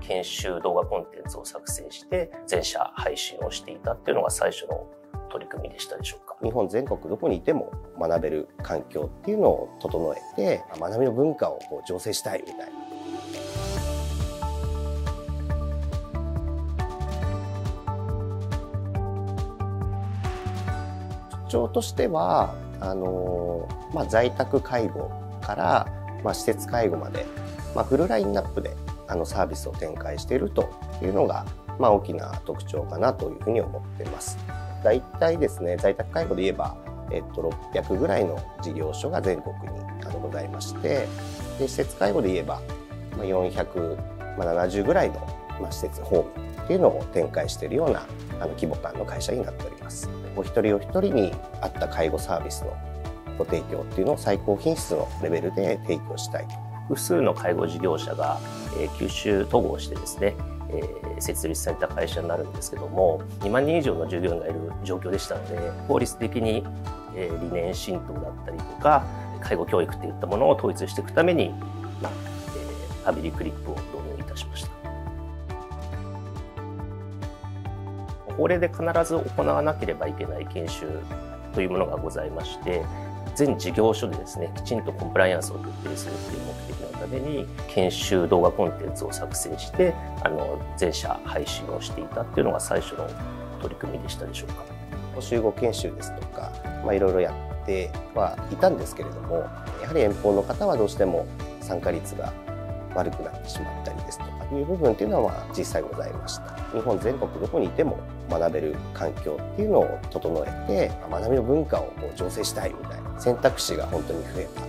研修動画コンテンツを作成して全社配信をしていたっていうのが最初の取り組みでしたでしょうか。 日本全国どこにいても学べる環境っていうのを整えて、学びの文化を醸成したいみたいな。特徴としては在宅介護から、施設介護まで、フルラインナップでサービスを展開しているというのが、大きな特徴かなというふうに思っています。大体ですね、在宅介護で言えば、600ぐらいの事業所が全国にございまして、で施設介護で言えば、470ぐらいの、施設ホームっていうのを展開しているような規模感の会社になっております。お一人お一人に合った介護サービスのご提供っていうのを最高品質のレベルで提供したいと。 複数の介護事業者が吸収統合してですね、設立された会社になるんですけども、2万人以上の従業員がいる状況でしたので、効率的に理念浸透だったりとか介護教育といったものを統一していくために、アビリクリップを導入いたしました。法令で必ず行わなければいけない研修というものがございまして、全事業所でですね、きちんとコンプライアンスを徹底するという目的のために研修動画コンテンツを作成して全社配信をしていたっていうのが最初の取り組みでしたでしょうか。 集合研修ですとか、いろいろやってはいたんですけれども、やはり遠方の方はどうしても参加率が悪くなってしまったりですとかいう部分っていうのは実際ございました。日本全国どこにいても学べる環境っていうのを整えて、学びの文化を醸成したいみたいな選択肢が本当に増えた。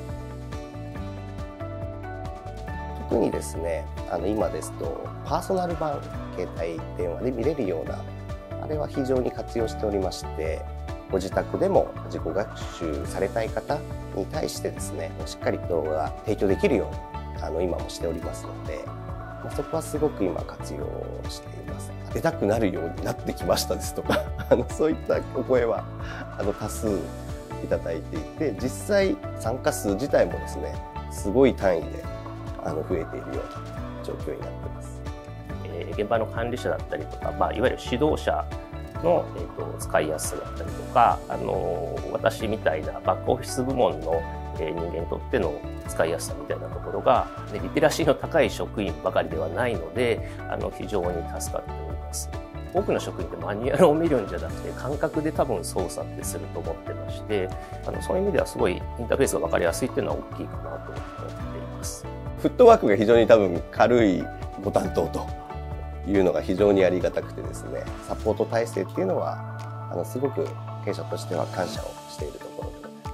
特にですね、今ですとパーソナル版、携帯電話で見れるようなあれは非常に活用しておりまして、ご自宅でも自己学習されたい方に対してですね、しっかり動画が提供できるように今もしておりますので、そこはすごく今活用しています。出たくなるようになってきましたですとかそういったお声は多数いただいていて、実際参加数自体もですね、すごい単位で増えているような状況になっています。 現場の管理者だったりとか、いわゆる指導者の、使いやすさだったりとか、私みたいなバックオフィス部門の人間にとっての使いやすさみたいなところが、リテラシーの高い職員ばかりではないので、非常に助かっております。多くの職員ってマニュアルを見るんじゃなくて、感覚で多分操作ってすると思ってまして、そういう意味ではすごいインターフェースが分かりやすいっていうのは大きいかなと思っています。 フットワークが非常に多分軽いご担当というのが非常にありがたくてですね、サポート体制っていうのはすごく経営者としては感謝をしているところでござい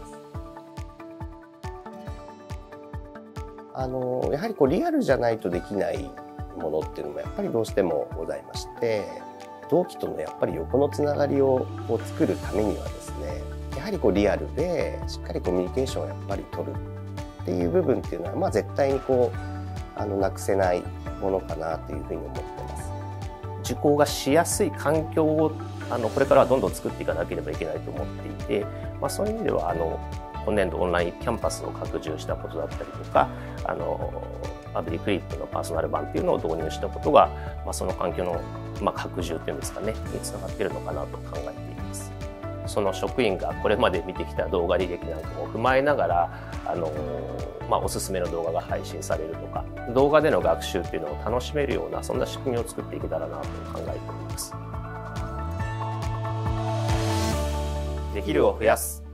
ます。やはりリアルじゃないとできないものっていうのもやっぱりどうしてもございまして、同期とのやっぱり横のつながりを作るためにはですね、やはりリアルでしっかりコミュニケーションをやっぱり取るっていう部分っていうのは、絶対になくせないものかなというふうに思ってます。 受講がしやすい環境をこれからはどんどん作っていかなければいけないと思っていて、そういう意味では今年度オンラインキャンパスを拡充したことだったりとか、アビリクリップのパーソナル版っていうのを導入したことが、その環境の、拡充っていうんですかね、につながっているのかなと考えています。その職員がこれまで見てきた動画履歴なんかも踏まえながら、おすすめの動画が配信されるとか、動画での学習っていうのを楽しめるような、そんな仕組みを作っていけたらなと考えております。できるを増やす。